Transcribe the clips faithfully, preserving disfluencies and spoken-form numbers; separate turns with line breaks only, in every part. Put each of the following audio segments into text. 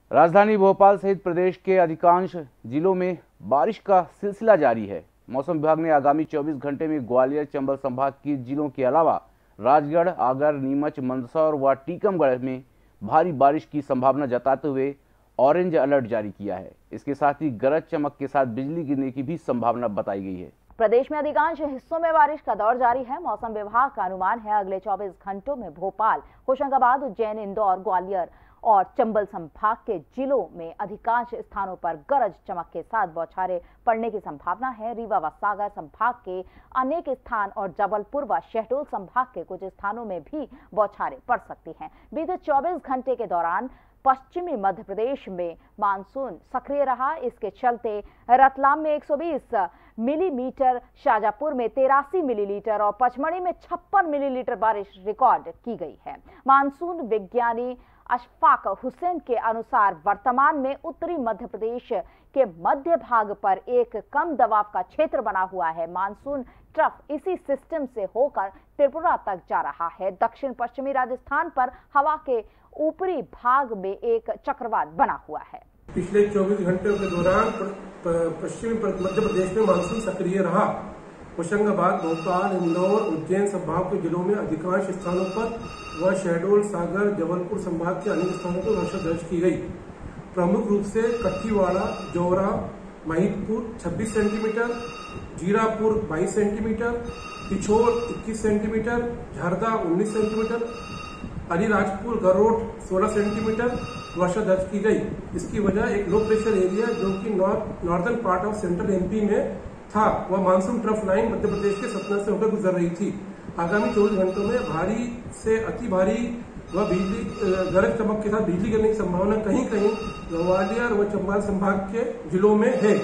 राजधानी भोपाल सहित प्रदेश के अधिकांश जिलों में बारिश का सिलसिला जारी है। मौसम विभाग ने आगामी चौबीस घंटे में ग्वालियर, चंबल संभाग के जिलों के अलावा राजगढ़, आगर, नीमच, मंदसौर व टीकमगढ़ में भारी बारिश की संभावना जताते हुए ऑरेंज अलर्ट जारी किया है। इसके साथ ही गरज चमक के साथ बिजली गिरने की भी संभावना बताई गई है।
प्रदेश में अधिकांश हिस्सों में बारिश का दौर जारी है। मौसम विभाग का अनुमान है अगले चौबीस घंटों में भोपाल, होशंगाबाद, उज्जैन, इंदौर, ग्वालियर और चंबल संभाग के जिलों में अधिकांश स्थानों पर गरज चमक के साथ बौछारें पड़ने की संभावना है। रीवा व सागर संभाग के अनेक स्थान और जबलपुर व शहडोल संभाग के कुछ स्थानों में भी बौछारें पड़ सकती हैं। बीते चौबीस घंटे के दौरान पश्चिमी मध्य प्रदेश में मानसून सक्रिय रहा। इसके चलते रतलाम में एक सौ बीस मिलीमीटर, शाजापुर में तिरासी मिलीलीटर और पचमढ़ी में छप्पन मिलीलीटर बारिश रिकॉर्ड की गई है। मानसून विज्ञानी अशफाक हुसैन के अनुसार वर्तमान में उत्तरी मध्य प्रदेश के मध्य भाग पर एक कम दबाव का क्षेत्र बना हुआ है। मानसून ट्रफ इसी सिस्टम से होकर त्रिपुरा तक जा रहा है। दक्षिण पश्चिमी राजस्थान पर हवा के ऊपरी भाग में एक चक्रवात बना हुआ है।
पिछले चौबीस घंटों के दौरान पश्चिमी मध्य प्रदेश में मानसून सक्रिय रहा। होशंगाबाद, भोपाल, इंदौर, उज्जैन संभाग के जिलों में अधिकांश स्थानों पर व शहडोल, सागर, जबलपुर संभाग के अनेक स्थानों पर वर्षा दर्ज की गई। प्रमुख रूप से कट्टीवाड़ा, जौरा, महिदपुर छब्बीस सेंटीमीटर, जीरापुर बाईस सेंटीमीटर, पिछोर इक्कीस सेंटीमीटर, झरदा उन्नीस सेंटीमीटर, अलीराजपुर, गरोट सोलह सेंटीमीटर वर्षा दर्ज की गई। इसकी वजह एक लो प्रेशर एरिया जो कि north northern part of central MP में था, वह monsoon trough line Madhya Pradesh के सतना से होकर गुजर रही थी। आगामी चौबीस घंटों में भारी से अति भारी व बिजली गरज चमक के साथ बिजली गिरने की संभावना कहीं कहीं ग्वालियर व चंबल संभाग के जिलों में है।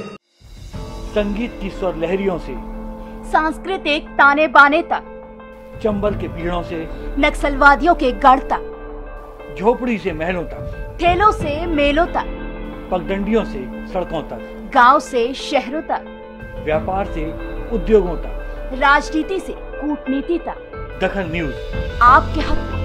संगीत की स्वर लहरियों से
सांस्कृतिक ताने बाने तक,
चंबल के पीड़ों से
नक्सलवादियों के गढ़ तक,
झोपड़ी से महलों तक,
ठेलों से मेलों तक,
पगडंडियों से सड़कों तक,
गांव से शहरों तक,
व्यापार से उद्योगों तक,
राजनीति से कूटनीति तक,
दखल न्यूज
आपके हक में।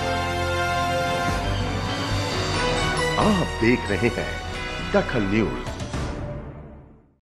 आप देख रहे हैं दखल न्यूज।